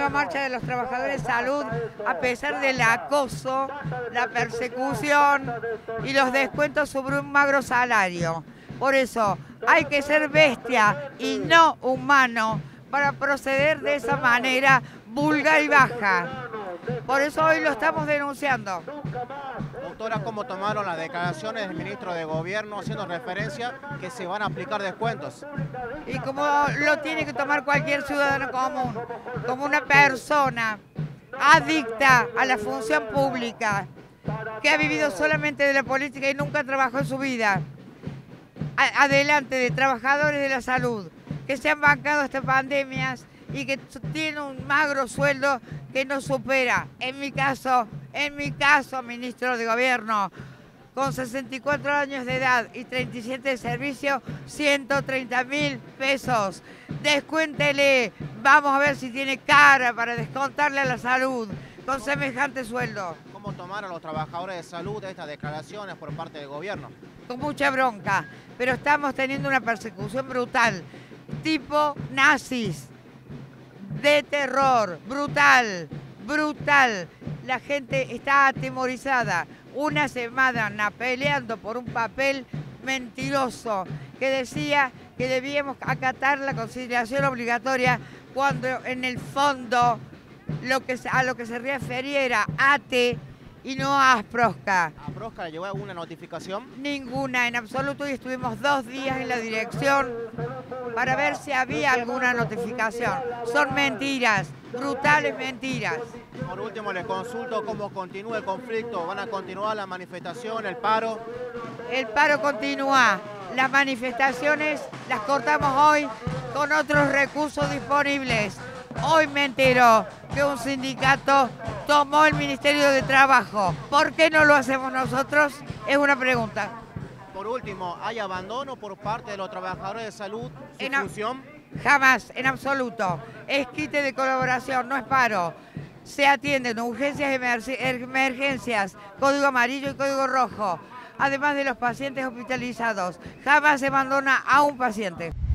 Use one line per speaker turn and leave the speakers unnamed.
nueva marcha de los trabajadores de salud, a pesar del acoso, la persecución y los descuentos sobre un magro salario. Por eso hay que ser bestia y no humano para proceder de esa manera vulgar y baja. Por eso hoy lo estamos denunciando.
Doctora, ¿cómo tomaron las declaraciones del ministro de Gobierno haciendo referencia que se van a aplicar descuentos?
Y como lo tiene que tomar cualquier ciudadano común, como una persona adicta a la función pública, que ha vivido solamente de la política y nunca trabajó en su vida. Adelante de trabajadores de la salud, que se han bancado estas pandemias y que tienen un magro sueldo que no supera, en mi caso, ministro de Gobierno, con 64 años de edad y 37 de servicio, 130.000 pesos. Descuéntele, vamos a ver si tiene cara para descontarle a la salud con semejante sueldo.
¿Cómo tomaron los trabajadores de salud estas declaraciones por parte del gobierno?
Con mucha bronca, pero estamos teniendo una persecución brutal, tipo nazis, de terror, brutal. La gente está atemorizada. Una semana peleando por un papel mentiroso que decía que debíamos acatar la conciliación obligatoria cuando en el fondo a lo que se refería era ATE y no a Asprosca.
¿A Asprosca le llegó alguna notificación?
Ninguna, en absoluto, y estuvimos 2 días en la dirección para ver si había alguna notificación. Son mentiras, brutales mentiras.
Por último, les consulto cómo continúa el conflicto. ¿Van a continuar la manifestación, el paro?
El paro continúa. Las manifestaciones las cortamos hoy con otros recursos disponibles. Hoy me entero que un sindicato tomó el Ministerio de Trabajo. ¿Por qué no lo hacemos nosotros? Es una pregunta.
Por último, ¿hay abandono por parte de los trabajadores de salud? ¿Su función?
Jamás, en absoluto. Es quite de colaboración, no es paro. Se atienden urgencias, emergencias, código amarillo y código rojo, además de los pacientes hospitalizados. Jamás se abandona a un paciente.